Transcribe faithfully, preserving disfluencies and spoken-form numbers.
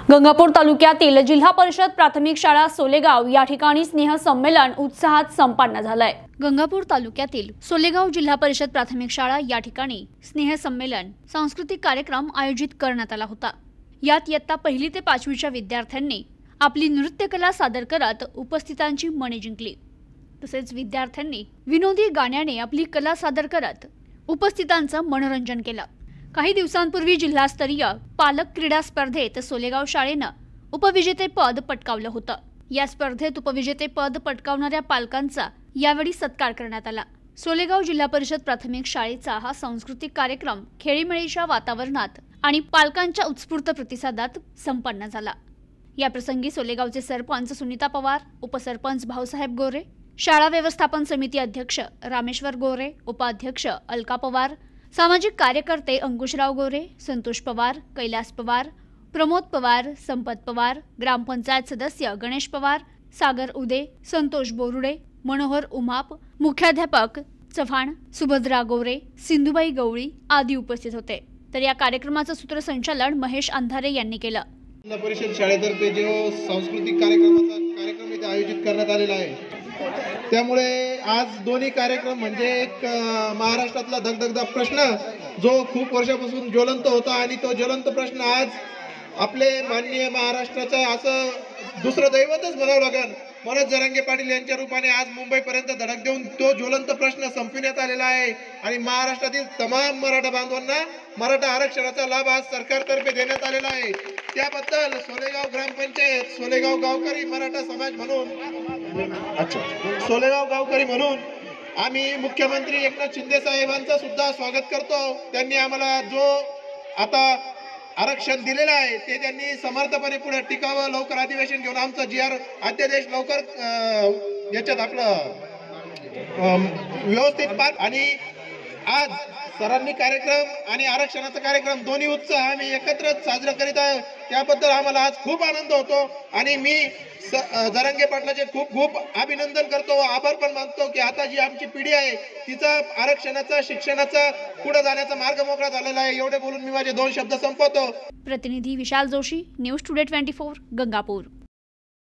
गंगापूर तालुक्यातील जिल्हा परिषद प्राथमिक शाळा सोलेगाव या ठिकाणी स्नेह संमेलन उत्साहात संपन्न झालंय। गंगापूर तालुक्यातील सोलेगाव जिल्हा परिषद प्राथमिक शाळा या ठिकाणी स्नेह संमेलन सांस्कृतिक कार्यक्रम आयोजित करण्यात आला होता। यात इयत्ता पहिली ते पाचवीच्या विद्यार्थ्यांनी आपली नृत्यकला सादर करत उपस्थितांची मने जिंकली। तसेच विद्यार्थ्यांनी विनोदी गाण्याने आपली कला सादर करत उपस्थितांचं मनोरंजन केलं। काही दिवसांपूर्वी जिल्हास्तरीय पालक क्रीडा स्पर्धेत सोलेगाव शाळेनं उपविजेतेपद पटकावलं होतं। या स्पर्धेत उपविजेतेपद पटकावणाऱ्या पालकांचा यावेळी सत्कार करण्यात आला। सोलेगाव जिल्हा परिषद प्राथमिक शाळेचा हा सांस्कृतिक कार्यक्रम खेळीमेळीच्या वातावरणात आणि पालकांच्या उत्स्फूर्त प्रतिसादात संपन्न झाला। या प्रसंगी सोलेगावचे सरपंच सुनीता पवार, उपसरपंच भाऊसाहेब गोरे, शाळा व्यवस्थापन समिती अध्यक्ष रामेश्वर गोरे, उपाध्यक्ष अलका पवार, सामाजिक कार्यकर्ते अंकुशराव गोरे, संतोष पवार, कैलास पवार, प्रमोद पवार, संपत पवार, ग्रामपंचायत सदस्य गणेश पवार, सागर उदे, संतोष बोरुडे, मनोहर उमाप, मुख्याध्यापक चव्हाण, सुभद्रा गोरे, सिंधुबाई गवळी आदी उपस्थित होते। तर या कार्यक्रमाचं सूत्रसंचालन महेश अंधारे यांनी केलं। जिल्हा परिषद शाळेतर्फे जो सांस्कृतिक कार्यक्रमाचा कार्यक्रम इथे आयोजित करण्यात आलेला आहे, त्यामुळे आज दोन्ही कार्यक्रम म्हणजे एक महाराष्ट्रातला धगधगदा प्रश्न जो खूप वर्षापासून ज्वलंत होता आणि तो ज्वलंत प्रश्न आज आपले माननीय महाराष्ट्राचा असं दुसरं दैवतच म्हणावं लागेल, मनोज जरांगे पाटील यांच्या रूपाने आज मुंबईपर्यंत धडक देऊन तो ज्वलंत प्रश्न संपविण्यात आलेला आहे आणि महाराष्ट्रातील तमाम मराठा बांधवांना मराठा आरक्षणाचा लाभ आज सरकारतर्फे देण्यात आलेला आहे। त्याबद्दल सोलेगाव ग्रामपंचायत, सोलेगाव गावकरी मराठा समाज म्हणून अच्छा सोलेगाव गावकरी म्हणून आम्ही मुख्यमंत्री एकनाथ शिंदे साहेबांचं सुद्धा स्वागत करतो। त्यांनी आम्हाला जो आता आरक्षण दिलेलं आहे ते त्यांनी समर्थपणे पुढे टिकावं, लवकर अधिवेशन घेऊन आमचा जी आर अध्यादेश लवकर याच्यात आपलं व्यवस्थित पार आणि आज सरांनी कार्यक्रम आणि आरक्षणाचा कार्यक्रम दोन्ही उत्सव आम्ही एकत्र साजरा करीत आहे। त्याबद्दल आम्हाला आज खूप आनंद होतो आणि मी जरांगे पाटलाचे खूप खूप अभिनंदन करतो, आभार पण मानतो की आता जी आमची पिढी आहे तिचा आरक्षणाचा शिक्षणाचा पुढे जाण्याचा मार्ग मोकळा झालेला आहे। एवढे बोलून मी माझे दोन शब्द संपवतो। प्रतिनिधी विशाल जोशी, न्यूज टुडे चोवीस गंगापूर।